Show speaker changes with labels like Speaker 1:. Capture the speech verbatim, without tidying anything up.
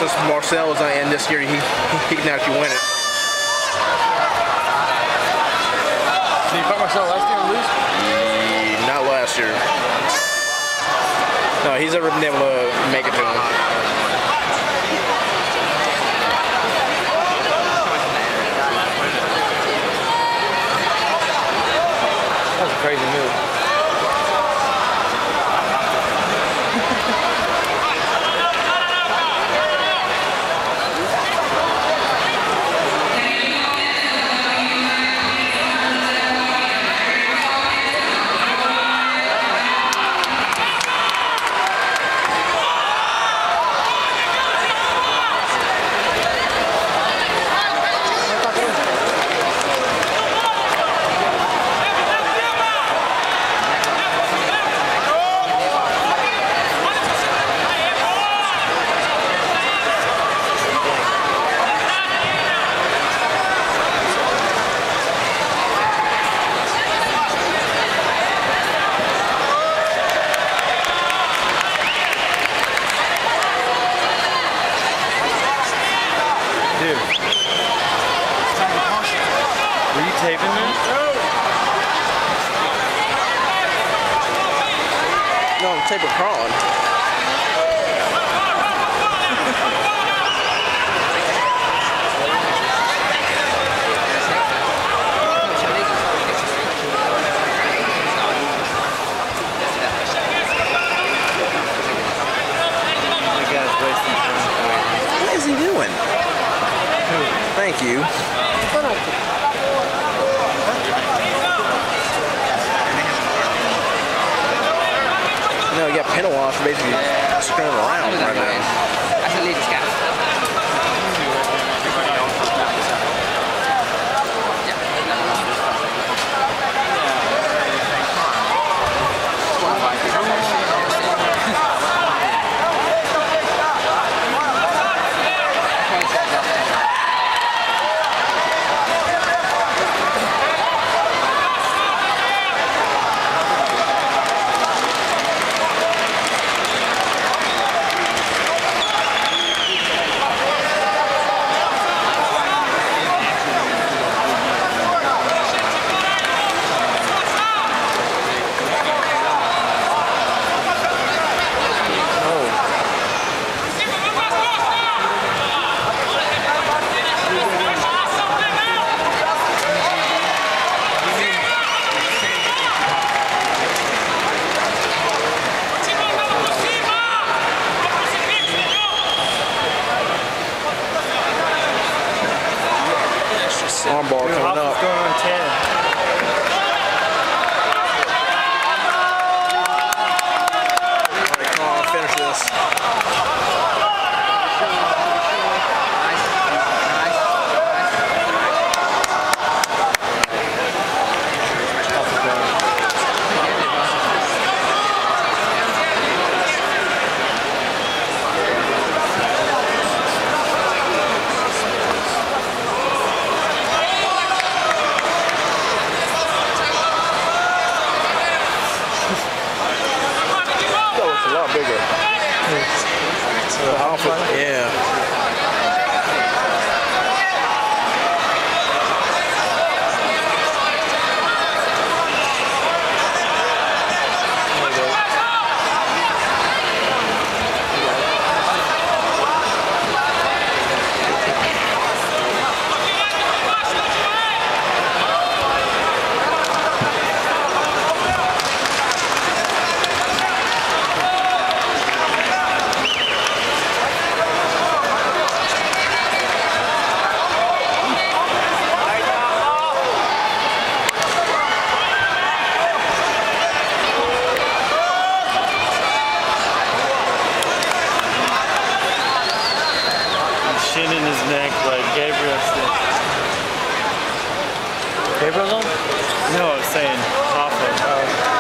Speaker 1: since Marcel was in this year, he, he can actually win it.
Speaker 2: Did you fight Marcel last year and lose?
Speaker 1: Yeah, not last year. No, he's never been able to make it to him.
Speaker 2: That was a crazy move. Dude. Were you taping this?
Speaker 1: No, I'm taping crawling. What is he doing? Thank you. No, you got penalized for basically screwing around right now.
Speaker 3: That's a leader's gap.
Speaker 1: Armbar coming up.
Speaker 2: Going on ten.
Speaker 1: Alright, come on, finish this. A lot bigger. Uh, yeah.
Speaker 2: Shin in his neck like Gabriel's did. Gabriel's on? No, I was saying off of.